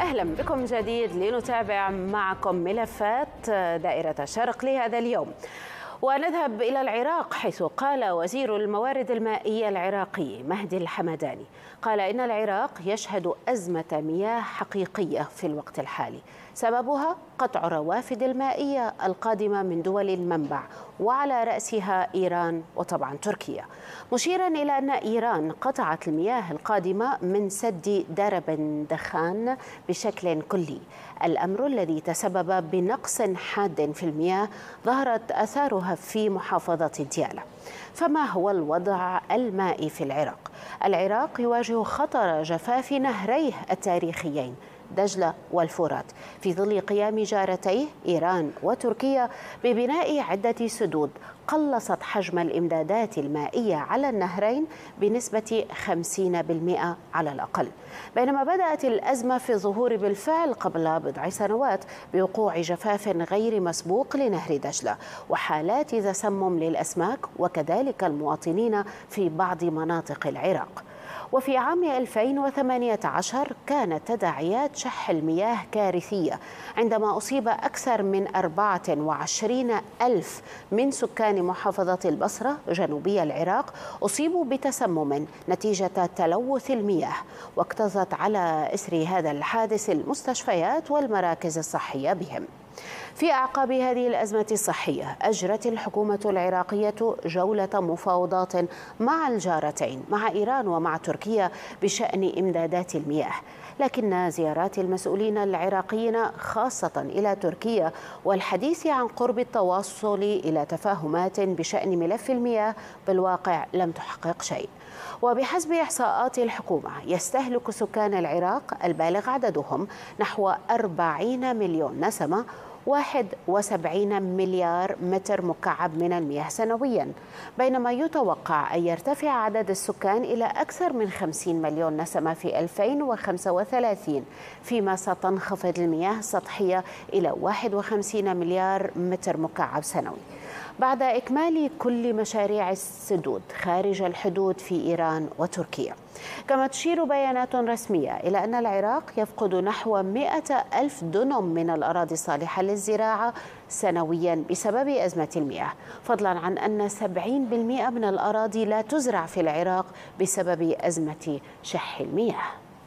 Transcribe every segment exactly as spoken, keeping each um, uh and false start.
أهلا بكم من جديد لنتابع معكم ملفات دائرة الشرق لهذا اليوم. ونذهب إلى العراق، حيث قال وزير الموارد المائية العراقي مهدي الحمداني قال إن العراق يشهد أزمة مياه حقيقية في الوقت الحالي، سببها قطع الروافد المائية القادمة من دول المنبع وعلى رأسها إيران وطبعا تركيا، مشيرا إلى أن إيران قطعت المياه القادمة من سد درب دخان بشكل كلي، الأمر الذي تسبب بنقص حاد في المياه ظهرت آثارها في محافظة ديالى. فما هو الوضع المائي في العراق؟ العراق يواجه خطر جفاف نهريه التاريخيين دجلة والفرات في ظل قيام جارتيه إيران وتركيا ببناء عدة سدود قلصت حجم الإمدادات المائية على النهرين بنسبة خمسين بالمئة على الأقل، بينما بدأت الأزمة في الظهور بالفعل قبل بضع سنوات بوقوع جفاف غير مسبوق لنهر دجلة وحالات تسمم للأسماك وكذلك المواطنين في بعض مناطق العراق. وفي عام ألفين وثمانية عشر كانت تداعيات شح المياه كارثية عندما أصيب أكثر من أربعة وعشرين ألف من سكان محافظة البصرة جنوبي العراق أصيبوا بتسمم نتيجة تلوث المياه، واكتظت على إثر هذا الحادث المستشفيات والمراكز الصحية بهم. في أعقاب هذه الأزمة الصحية أجرت الحكومة العراقية جولة مفاوضات مع الجارتين مع إيران ومع تركيا بشأن إمدادات المياه، لكن زيارات المسؤولين العراقيين خاصة إلى تركيا والحديث عن قرب التوصل إلى تفاهمات بشأن ملف المياه بالواقع لم تحقق شيء. وبحسب إحصاءات الحكومة يستهلك سكان العراق البالغ عددهم نحو أربعين مليون نسمة واحد وسبعين مليار متر مكعب من المياه سنويا، بينما يتوقع أن يرتفع عدد السكان إلى أكثر من خمسين مليون نسمة في ألفين وخمسة وثلاثين، فيما ستنخفض المياه السطحية إلى واحد وخمسين مليار متر مكعب سنوي بعد إكمال كل مشاريع السدود خارج الحدود في إيران وتركيا. كما تشير بيانات رسمية إلى أن العراق يفقد نحو مئة ألف دنم من الأراضي الصالحة للزراعة سنويا بسبب أزمة المياه، فضلا عن أن سبعين بالمئة من الأراضي لا تزرع في العراق بسبب أزمة شح المياه.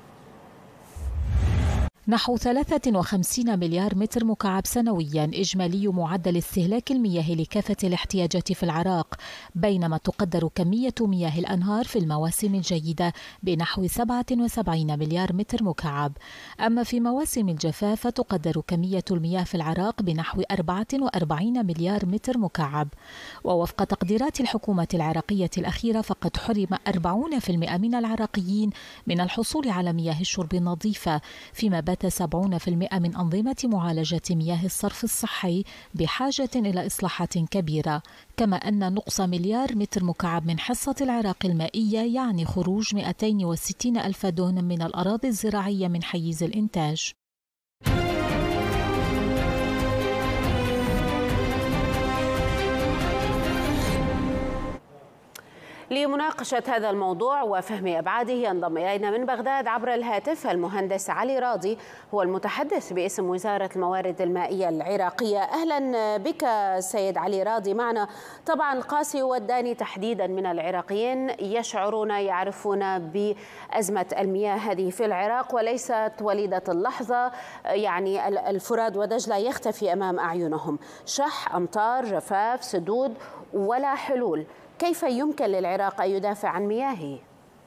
نحو ثلاثة وخمسين مليار متر مكعب سنويا إجمالي معدل استهلاك المياه لكافة الاحتياجات في العراق، بينما تقدر كمية مياه الأنهار في المواسم الجيدة بنحو سبعة وسبعين مليار متر مكعب. أما في مواسم الجفاف فتقدر كمية المياه في العراق بنحو أربعة وأربعين مليار متر مكعب. ووفق تقديرات الحكومة العراقية الأخيرة فقد حرم أربعين بالمئة من العراقيين من الحصول على مياه الشرب النظيفة، فيما بات سبعين بالمئة من أنظمة معالجة مياه الصرف الصحي بحاجة إلى إصلاحات كبيرة، كما أن نقص مليار متر مكعب من حصة العراق المائية يعني خروج مئتين وستين ألف دونم من الأراضي الزراعية من حيز الإنتاج. لمناقشة هذا الموضوع وفهم أبعاده ينضم إلينا من بغداد عبر الهاتف المهندس علي راضي، هو المتحدث باسم وزارة الموارد المائية العراقية. أهلا بك سيد علي راضي معنا. طبعا القاسي والداني تحديدا من العراقيين يشعرون يعرفون بأزمة المياه هذه في العراق وليست وليدة اللحظة، يعني الفرات ودجلة يختفي أمام أعينهم، شح، أمطار، جفاف، سدود ولا حلول. كيف يمكن للعراق أن يدافع عن مياهه؟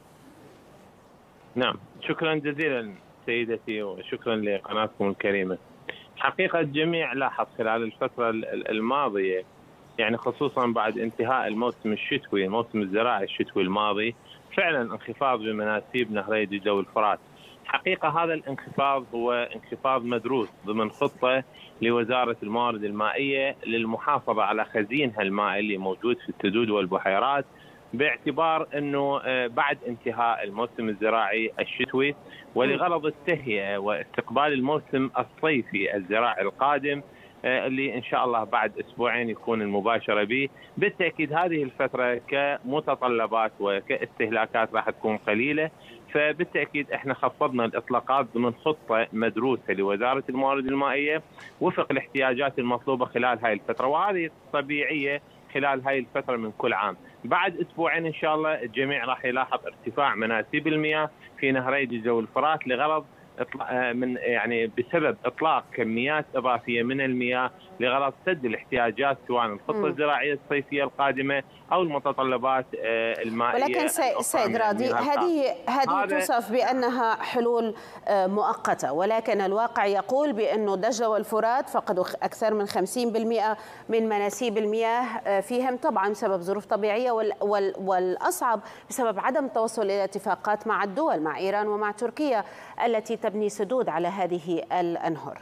نعم، شكرا جزيلا سيدتي وشكرا لقناتكم الكريمة. حقيقة الجميع لاحظ خلال الفترة الماضية، يعني خصوصا بعد انتهاء الموسم الشتوي، الموسم الزراعي الشتوي الماضي، فعلا انخفاض بمناسيب نهري دجلة والفرات. حقيقة هذا الانخفاض هو انخفاض مدروس ضمن خطة لوزارة الموارد المائية للمحافظة على خزينها المائي اللي موجود في السدود والبحيرات، باعتبار أنه بعد انتهاء الموسم الزراعي الشتوي ولغرض التهيئة واستقبال الموسم الصيفي الزراعي القادم اللي إن شاء الله بعد أسبوعين يكون المباشرة به. بالتأكيد هذه الفترة كمتطلبات وكاستهلاكات راح تكون قليلة، فبالتأكيد احنا خفضنا الإطلاقات ضمن خطة مدروسة لوزارة الموارد المائية وفق الاحتياجات المطلوبة خلال هاي الفترة، وهذه طبيعية خلال هاي الفترة من كل عام. بعد أسبوعين إن شاء الله الجميع راح يلاحظ ارتفاع مناسيب المياه في نهري دجلة والفرات لغرض من يعني بسبب اطلاق كميات اضافيه من المياه لغرض سد الاحتياجات سواء الخطه الزراعيه الصيفيه القادمه او المتطلبات المائيه. ولكن سيد راضي هذه هذه توصف بانها حلول مؤقته، ولكن الواقع يقول بانه دجله والفرات فقدوا اكثر من خمسين بالمئة من مناسيب المياه فيهم، طبعا بسبب ظروف طبيعيه، والاصعب بسبب عدم التوصل الى اتفاقات مع الدول، مع ايران ومع تركيا التي تبني سدود على هذه الأنهر.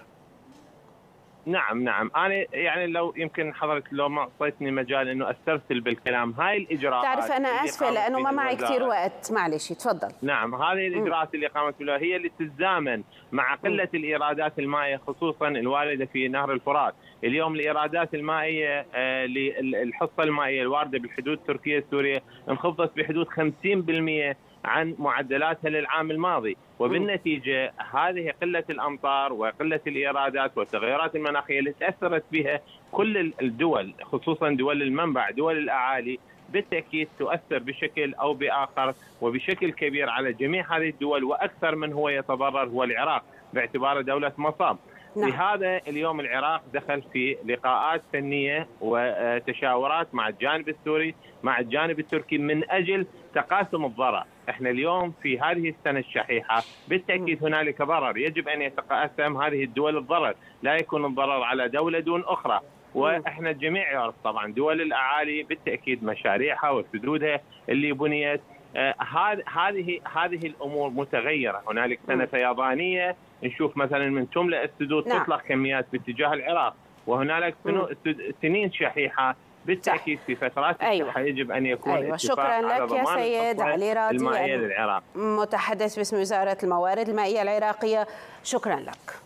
نعم نعم أنا يعني لو يمكن حضرتك لو ما أعطيتني مجال إنه أسترسل بالكلام، هاي الإجراءات تعرف أنا آسفة لأنه ما معي كثير وقت، معلش تفضل. نعم هذه الإجراءات اللي قامت بها هي اللي تتزامن مع قلة م. الإيرادات المائية خصوصا الواردة في نهر الفرات. اليوم الإيرادات المائية آه للحصة المائية الواردة بالحدود التركية السورية انخفضت بحدود خمسين بالمئة عن معدلاتها للعام الماضي، وبالنتيجة هذه قلة الأمطار وقلة الإيرادات والتغيرات المناخية اللي تأثرت بها كل الدول خصوصا دول المنبع دول الأعالي بالتأكيد تؤثر بشكل أو بآخر وبشكل كبير على جميع هذه الدول، وأكثر من هو يتضرر هو العراق باعتباره دولة مصاب. نعم. لهذا اليوم العراق دخل في لقاءات فنية وتشاورات مع الجانب السوري مع الجانب التركي من أجل تقاسم الضرر. احنا اليوم في هذه السنة الشحيحة بالتأكيد هنالك ضرر، يجب أن يتقاسم هذه الدول الضرر، لا يكون الضرر على دولة دون أخرى. واحنا الجميع يعرف طبعا دول الأعالي بالتأكيد مشاريعها وسدودها اللي بنيت هذه هذه هذه الامور متغيره، هنالك سنه فيضانيه نشوف مثلا من تملا السدود نعم. تطلق كميات باتجاه العراق، وهنالك سنين شحيحه بالتاكيد في فترات أيوة. الشحة يجب ان يكون أيوة. شكرا لك يا سيد علي راضي المائية للعراق، متحدث باسم وزاره الموارد المائيه العراقيه، شكرا لك.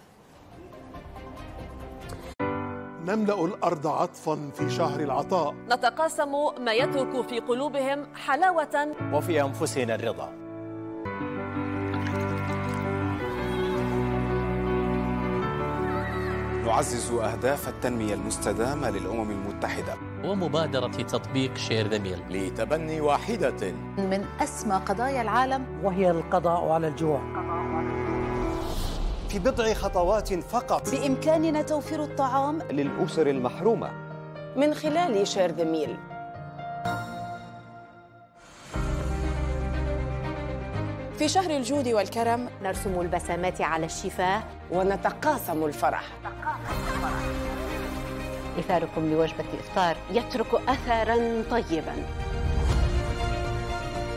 نملأ الأرض عطفاً في شهر العطاء، نتقاسم ما يترك في قلوبهم حلاوة وفي أنفسنا الرضا. نعزز أهداف التنمية المستدامة للأمم المتحدة ومبادرة تطبيق شير ذا ميل لتبني واحدة من أسمى قضايا العالم وهي القضاء على الجوع. في بضع خطوات فقط بإمكاننا توفير الطعام للأسر المحرومة من خلال شير ذا ميل. في شهر الجود والكرم نرسم البسامات على الشفاه ونتقاسم الفرح. إثاركم لوجبة الإفطار يترك أثراً طيباً.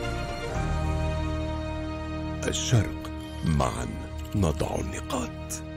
الشرق، معاً نضع النقاط.